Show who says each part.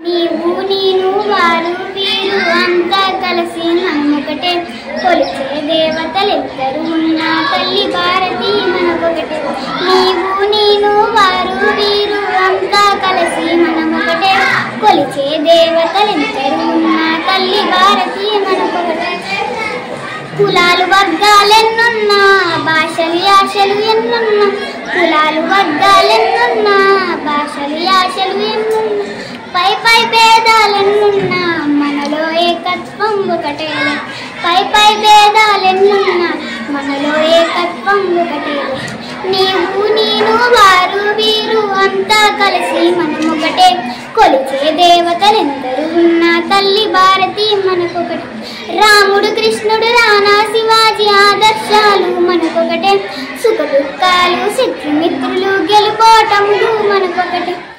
Speaker 1: నీవు నేను వారు వీరు అంతా కలిసి మనమొకటే కొలిచే దేవతలెద్దరు ఉన్న తల్లి భారతి మనకొకటే. నీవు నేను వారు వీరు అంతా కలిసి మనమొకటే కొలిచే దేవతలెద్దరు ఉన్న తల్లి భారతి మనకొకటే. కులాలు వర్గాలెన్నున్నా భాషలు యాసలు ఎన్నున్నా, కులాలు వర్గాలెన్నున్నా భాషలు యాసలు ఎన్నున్నా, పై పై భేదాలెన్నున్నా మనలో ఏకత్వం ఒకటే. పై పై భేదాలెన్నున్నా మనలో ఏకత్వం ఒకటే. నీవు నేను వారు వీరు అంతా కలిసి మనమొకటే కొలిచే దేవతలెందరూ ఉన్న తల్లి భారతి మనకొకటే. రాముడు కృష్ణుడు రానా శివాజీ ఆదర్శాలు మనకొకటే. సుఖ దుఃఖాలు శత్రుమిత్రులు గెలుపోటములు మనకొకటే.